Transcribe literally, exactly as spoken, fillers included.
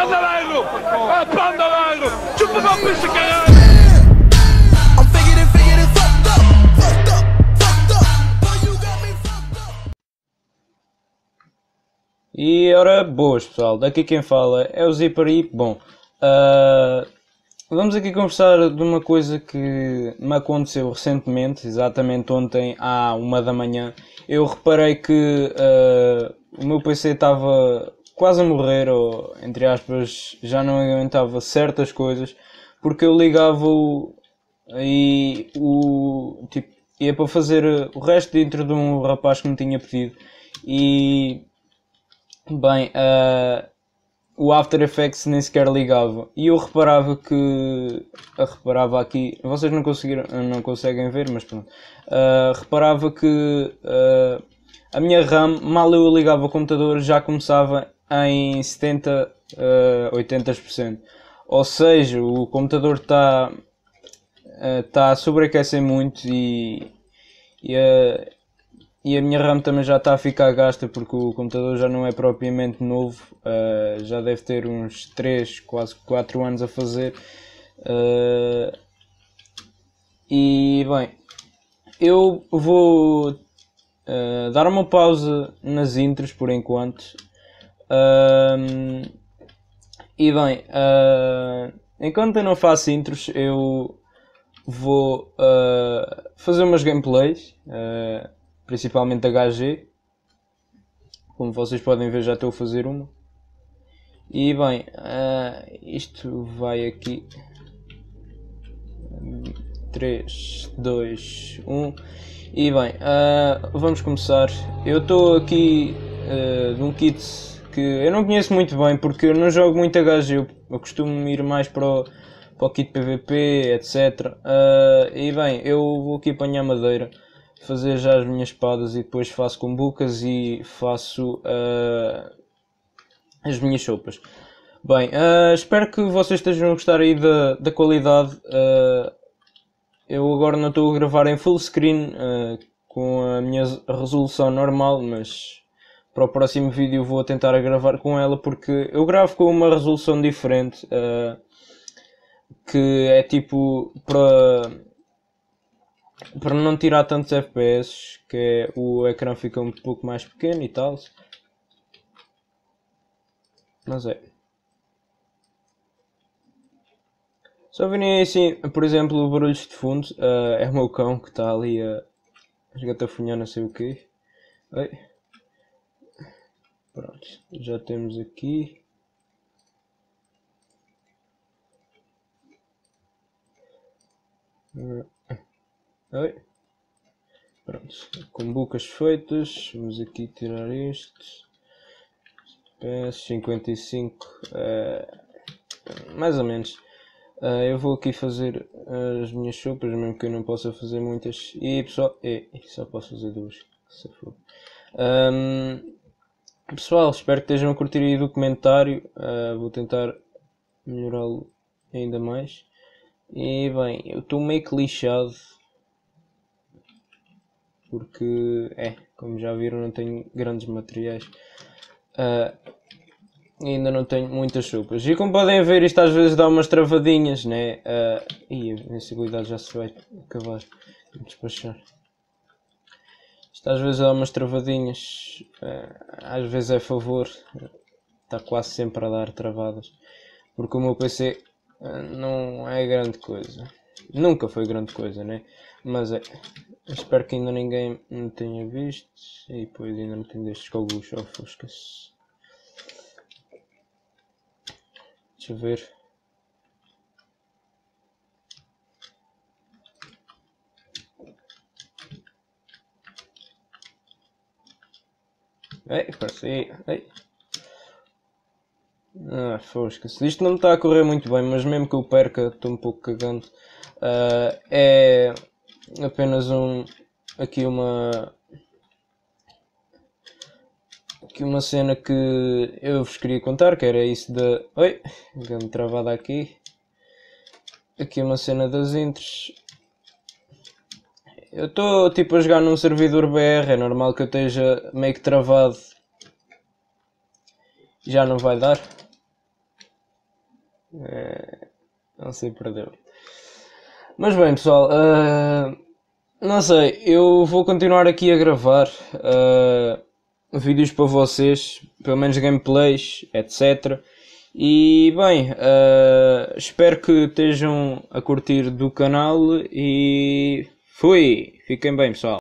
pandareiro! É pandareiro! Chupa uma pista, caralho! I'm figured it, figured it, fucked up, fucked up, fucked up. Boy, you got me fucked up. E ora, boas pessoal, daqui quem fala é o Zipper e, bom, uh, vamos aqui conversar de uma coisa que me aconteceu recentemente, exatamente ontem à uma da manhã. Eu reparei que uh, o meu P C estava quase a morrer, ou entre aspas, já não aguentava certas coisas, porque eu ligava-o e o, tipo, ia para fazer o resto dentro de um rapaz que me tinha pedido e, bem, uh, o After Effects nem sequer ligava e eu reparava que, eu reparava aqui, vocês não, conseguiram, não conseguem ver, mas pronto, uh, reparava que uh, a minha RAM, mal eu ligava o computador, já começava em setenta, uh, oitenta por cento, ou seja, o computador está está a sobreaquecer muito e, e, a, e a minha RAM também já está a ficar gasta porque o computador já não é propriamente novo, uh, já deve ter uns três, quase quatro anos a fazer. Uh, e bem, eu vou uh, dar uma pausa nas intros por enquanto. Uh, e bem, uh, enquanto eu não faço intros, eu vou uh, fazer umas gameplays, uh, principalmente H G. Como vocês podem ver, já estou a fazer uma. E bem, uh, isto vai aqui. três, dois, um. E bem, uh, vamos começar. Eu estou aqui uh, num kit que eu não conheço muito bem porque eu não jogo muito H G. Eu, eu costumo ir mais para o para o kit P V P, etcétera. Uh, e bem, eu vou aqui apanhar madeira, fazer já as minhas espadas e depois faço combucas e faço uh, as minhas sopas. Bem, uh, espero que vocês estejam a gostar aí da, da qualidade. Uh, eu agora não estou a gravar em full screen uh, com a minha resolução normal, mas para o próximo vídeo vou tentar a gravar com ela porque eu gravo com uma resolução diferente. Uh, que é tipo para para não tirar tantos F P S, que é, o ecrã fica um pouco mais pequeno e tal, mas é só virem assim, por exemplo, barulhos de fundo, uh, é o meu cão que está ali a esgatafunhar não sei o quê. Oi. Pronto, já temos aqui. Oi. Pronto, combucas feitas, vamos aqui tirar isto. P S cinquenta e cinco, uh, mais ou menos. Uh, eu vou aqui fazer as minhas sopas, mesmo que eu não possa fazer muitas. E pessoal, e, só posso fazer duas, se for. Um, pessoal, espero que estejam a curtir aí o documentário. Uh, vou tentar melhorá-lo ainda mais. E bem, eu estou meio que lixado porque, é, como já viram, não tenho grandes materiais, uh, ainda não tenho muitas sopas e como podem ver isto às vezes dá umas travadinhas, né? Uh, e a sensibilidade já se vai acabar de despachar. Isto às vezes dá umas travadinhas, uh, às vezes é a favor, está quase sempre a dar travadas porque o meu P C não é grande coisa, nunca foi grande coisa, né? Mas é, espero que ainda ninguém me tenha visto e depois ainda não tenho destes cogos ofuscas. Deixa eu ver. Ei, parece. Ei. Ah, fosca-se. Isto não me está a correr muito bem, mas mesmo que eu perca, estou um pouco cagando. Uh, é apenas um. Aqui uma. Aqui uma cena que eu vos queria contar, que era isso da. Oi! Deu-me travada aqui. Aqui uma cena das intros. Eu estou tipo a jogar num servidor B R, é normal que eu esteja meio que travado. Já não vai dar. É, não sei, perdeu. Mas bem, pessoal, uh, não sei, eu vou continuar aqui a gravar uh, vídeos para vocês, pelo menos gameplays, etcétera. E bem, uh, espero que estejam a curtir do canal e fui! Fiquem bem, pessoal.